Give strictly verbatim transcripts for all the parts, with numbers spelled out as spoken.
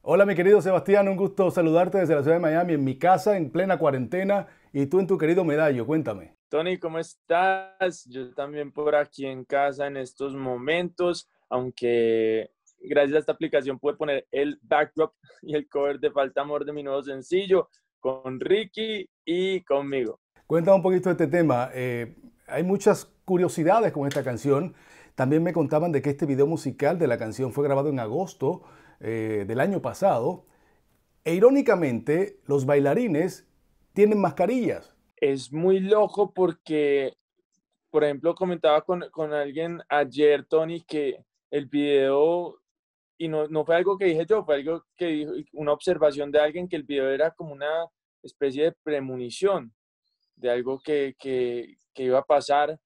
Hola mi querido Sebastián, un gusto saludarte desde la ciudad de Miami, en mi casa, en plena cuarentena, y tú en tu querido Medallo, cuéntame. Tony, ¿cómo estás? Yo también por aquí en casa en estos momentos, aunque gracias a esta aplicación pude poner el backdrop y el cover de Falta Amor de mi nuevo sencillo con Ricky y conmigo. Cuéntame un poquito de este tema. Eh, hay muchas curiosidades con esta canción. También me contaban de que este video musical de la canción fue grabado en agosto eh, del año pasado. E irónicamente, los bailarines tienen mascarillas. Es muy loco porque, por ejemplo, comentaba con, con alguien ayer, Tony, que el video, y no, no fue algo que dije yo, fue algo que dijo, una observación de alguien, que el video era como una especie de premonición de algo que, que, que iba a pasar,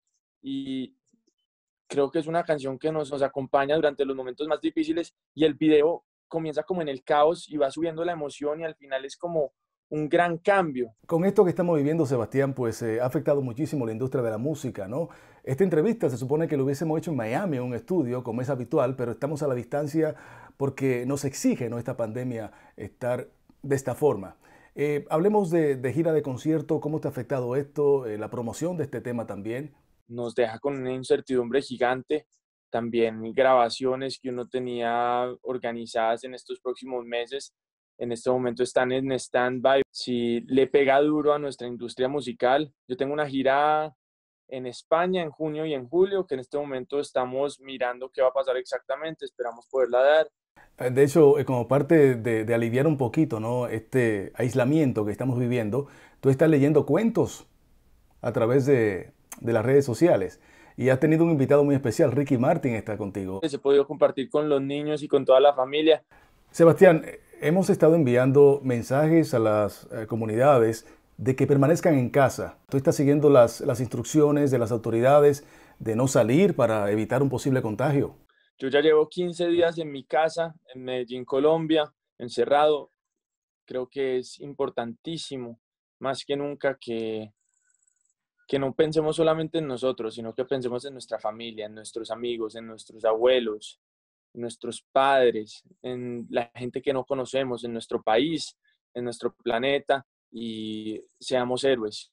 y creo que es una canción que nos, nos acompaña durante los momentos más difíciles, y el video comienza como en el caos y va subiendo la emoción y al final es como un gran cambio. Con esto que estamos viviendo, Sebastián, pues eh, ha afectado muchísimo la industria de la música, ¿no? Esta entrevista se supone que lo hubiésemos hecho en Miami, en un estudio, como es habitual, pero estamos a la distancia porque nos exige, ¿no?, esta pandemia estar de esta forma. Eh, hablemos de, de gira de concierto, cómo te ha afectado esto, eh, la promoción de este tema también. Nos deja con una incertidumbre gigante, también grabaciones que uno tenía organizadas en estos próximos meses, en este momento están en stand-by. Si le pega duro a nuestra industria musical, yo tengo una gira en España en junio y en julio, que en este momento estamos mirando qué va a pasar exactamente, esperamos poderla dar. Eh, De hecho, eh, como parte de, de aliviar un poquito, ¿no?, este aislamiento que estamos viviendo, tú estás leyendo cuentos a través de, de las redes sociales. Y has tenido un invitado muy especial, Ricky Martin está contigo. Les he podido compartir con los niños y con toda la familia. Sebastián, eh, hemos estado enviando mensajes a las eh, comunidades de que permanezcan en casa. Tú estás siguiendo las, las instrucciones de las autoridades de no salir para evitar un posible contagio. Yo ya llevo quince días en mi casa, en Medellín, Colombia, encerrado. Creo que es importantísimo, más que nunca, que, que no pensemos solamente en nosotros, sino que pensemos en nuestra familia, en nuestros amigos, en nuestros abuelos, en nuestros padres, en la gente que no conocemos, en nuestro país, en nuestro planeta, y seamos héroes.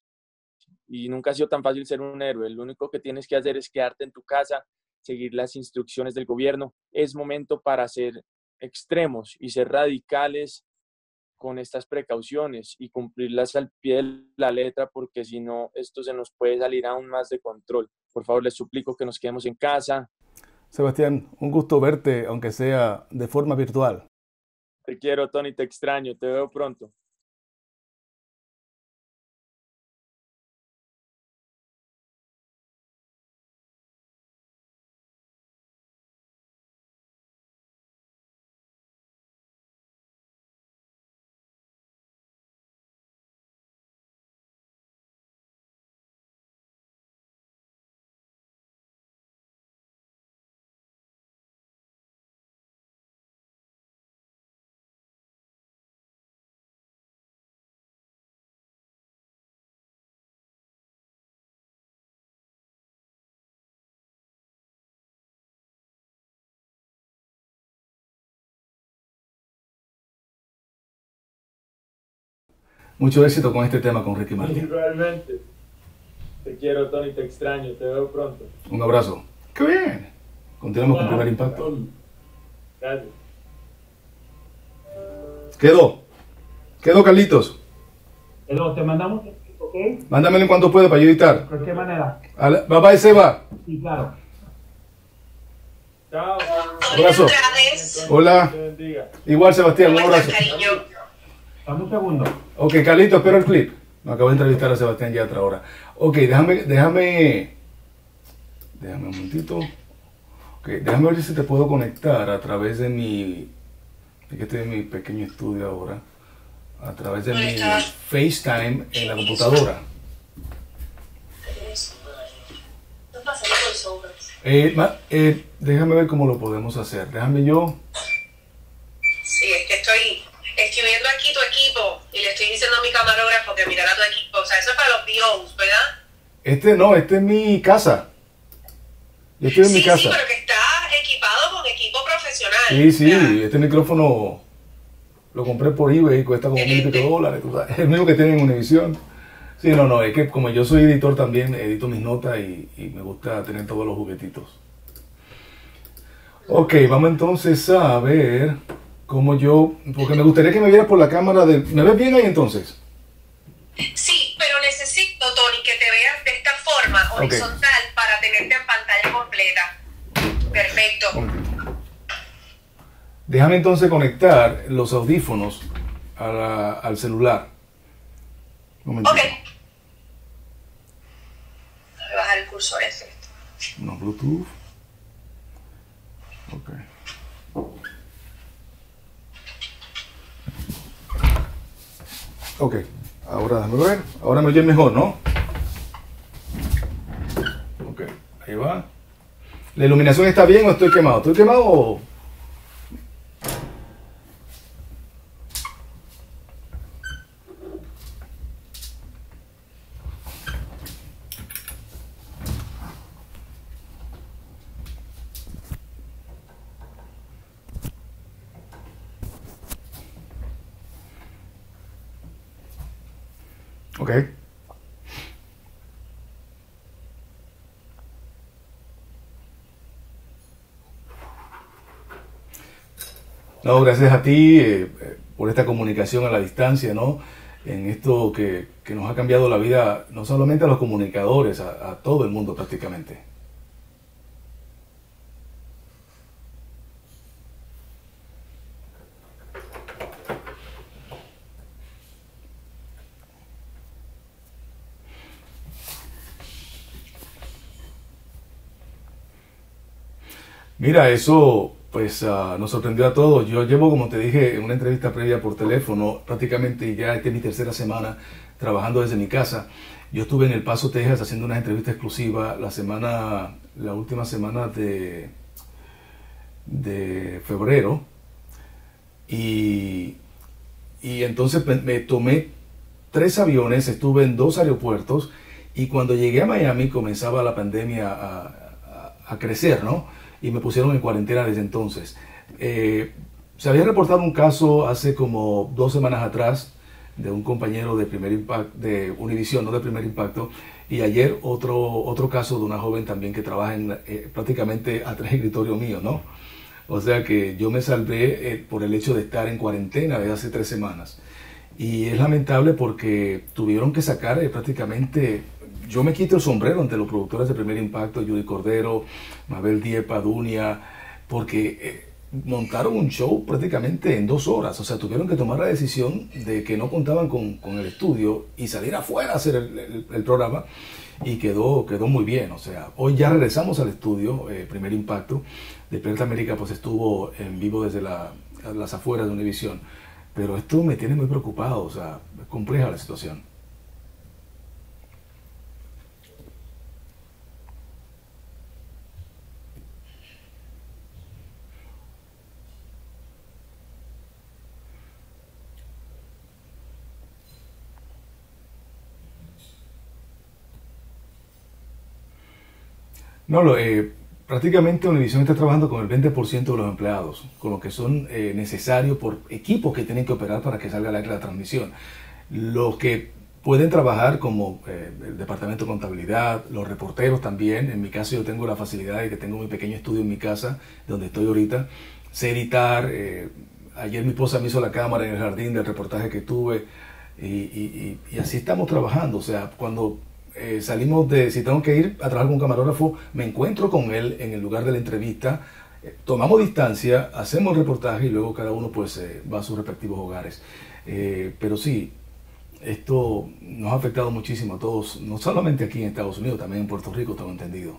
Y nunca ha sido tan fácil ser un héroe. Lo único que tienes que hacer es quedarte en tu casa, seguir las instrucciones del gobierno. Es momento para ser extremos y ser radicales con estas precauciones y cumplirlas al pie de la letra, porque si no, esto se nos puede salir aún más de control. Por favor, les suplico que nos quedemos en casa. Sebastián, un gusto verte, aunque sea de forma virtual. Te quiero, Tony, te extraño, te veo pronto. Mucho éxito con este tema con Ricky Martin. Realmente. Te quiero, Tony, te extraño, te veo pronto. Un abrazo. ¡Qué bien! Continuamos con Primer Impacto. Gracias. Quedó. Quedó, Carlitos. Pero te mandamos, ¿ok? Mándamelo en cuanto pueda para yo editar. ¿De qué manera? Papá y Seba. Sí, claro. Chao. Abrazo. Hola. Te bendiga. Igual, Sebastián, un abrazo. Dame un segundo. Ok, Carlitos, espero el clip. Me acabo de entrevistar a Sebastián ya a otra hora. Ok, déjame, déjame, déjame un momentito. Ok, déjame ver si te puedo conectar a través de mi, es que estoy en mi pequeño estudio ahora, a través de mi FaceTime en la computadora. Eh, ma- eh, déjame ver cómo lo podemos hacer. Déjame yo. Sí, es que estoy, estoy viendo aquí tu equipo y le estoy diciendo a mi camarógrafo que mirara tu equipo. O sea, eso es para los V Os, ¿verdad? Este no, este es mi casa. Yo estoy en Sí, mi casa. sí, pero que está equipado con equipo profesional. Sí, sí, O sea, este micrófono Lo compré por eBay y cuesta como mil y pico dólares. ¿Tú sabes? El mismo que tiene en Univision. Sí, no, no, es que como yo soy editor también, edito mis notas y, y me gusta tener todos los juguetitos. Ok, vamos entonces a ver cómo yo, porque me gustaría que me vieras por la cámara de... ¿Me ves bien ahí entonces? Sí, pero necesito, Tony, que te veas de esta forma, horizontal, okay, para tenerte en pantalla completa. Perfecto. Okay. Déjame entonces conectar los audífonos a la, al celular. Un momentito. Ok. Voy a bajar el cursor ese. No, Bluetooth. Ok. Ok, ahora déjame ver. Ahora me oye mejor, ¿no? Ok, ahí va. ¿La iluminación está bien o estoy quemado? ¿Estoy quemado o...? Ok. No, gracias a ti eh, por esta comunicación a la distancia, ¿no? En esto que, que nos ha cambiado la vida, no solamente a los comunicadores, a, a todo el mundo prácticamente. Mira, eso pues uh, nos sorprendió a todos. Yo llevo, como te dije, en una entrevista previa por teléfono, prácticamente ya esta es mi tercera semana trabajando desde mi casa. Yo estuve en El Paso, Texas, haciendo una entrevista exclusiva la semana, la última semana de, de febrero. Y, y entonces me, me tomé tres aviones, estuve en dos aeropuertos y cuando llegué a Miami comenzaba la pandemia a, a, a crecer, ¿no? Y me pusieron en cuarentena desde entonces. Eh, se había reportado un caso hace como dos semanas atrás de un compañero de Primer Impacto, de Univision, no de Primer Impacto, y ayer otro, otro caso de una joven también que trabaja en, eh, prácticamente atrás del escritorio mío, ¿no? O sea que yo me salvé eh, por el hecho de estar en cuarentena desde hace tres semanas. Y es lamentable porque tuvieron que sacar eh, prácticamente... Yo me quito el sombrero ante los productores de Primer Impacto, Judy Cordero, Mabel Diepa, Dunia, porque eh, montaron un show prácticamente en dos horas. O sea, tuvieron que tomar la decisión de que no contaban con, con el estudio y salir afuera a hacer el, el, el programa. Y quedó, quedó muy bien. O sea, hoy ya regresamos al estudio, eh, Primer Impacto. Despierta América pues estuvo en vivo desde la, las afueras de Univision. Pero esto me tiene muy preocupado. O sea, es compleja la situación. No, lo, eh, prácticamente Univision está trabajando con el veinte por ciento de los empleados, con lo que son eh, necesarios por equipos que tienen que operar para que salga la, la transmisión. Los que pueden trabajar como eh, el departamento de contabilidad, los reporteros también. En mi caso yo tengo la facilidad de que tengo mi pequeño estudio en mi casa, donde estoy ahorita. Sé editar. Eh, ayer mi esposa me hizo la cámara en el jardín del reportaje que tuve y, y, y, y así estamos trabajando. O sea, cuando... Eh, salimos de, si tengo que ir a trabajar con un camarógrafo, me encuentro con él en el lugar de la entrevista, eh, tomamos distancia, hacemos el reportaje y luego cada uno pues eh, va a sus respectivos hogares. Eh, pero sí, esto nos ha afectado muchísimo a todos, no solamente aquí en Estados Unidos, también en Puerto Rico, tengo entendido.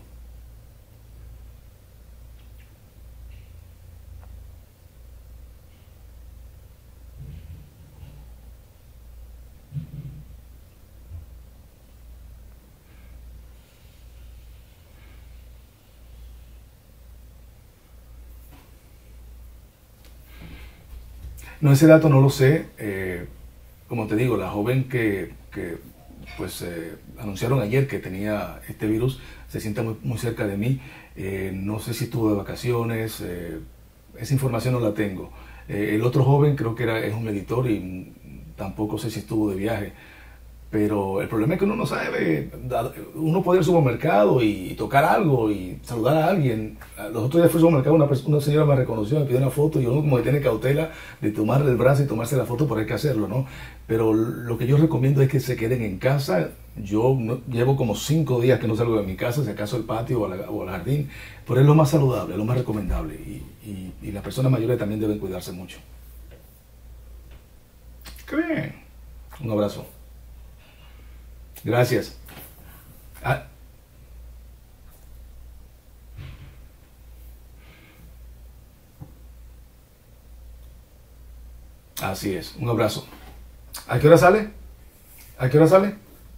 No, ese dato no lo sé. Eh, como te digo, la joven que, que pues eh, anunciaron ayer que tenía este virus se sienta muy, muy cerca de mí. Eh, no sé si estuvo de vacaciones. Eh, esa información no la tengo. Eh, el otro joven creo que era, es un editor y tampoco sé si estuvo de viaje. Pero el problema es que uno no sabe, uno puede ir al supermercado y tocar algo y saludar a alguien. Los otros días fui al supermercado, una, una señora me reconoció, me pidió una foto y uno como que tiene cautela de tomarle el brazo y tomarse la foto, pero hay que hacerlo, ¿no? Pero lo que yo recomiendo es que se queden en casa. Yo no, llevo como cinco días que no salgo de mi casa, si acaso al patio o al, o al jardín, pero es lo más saludable, es lo más recomendable y, y, y las personas mayores también deben cuidarse mucho. ¡Qué bien! Un abrazo. Gracias. Ah. Así es, un abrazo. ¿A qué hora sale? ¿A qué hora sale?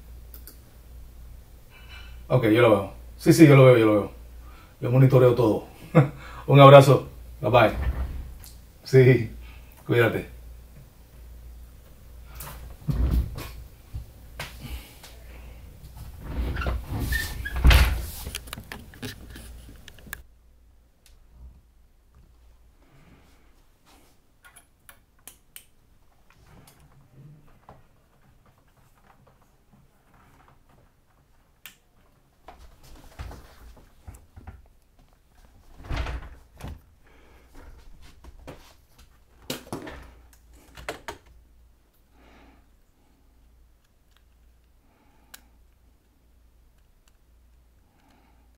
Ok, yo lo veo. Sí, sí, yo lo veo, yo lo veo. Yo monitoreo todo. Un abrazo. Bye bye. Sí, cuídate.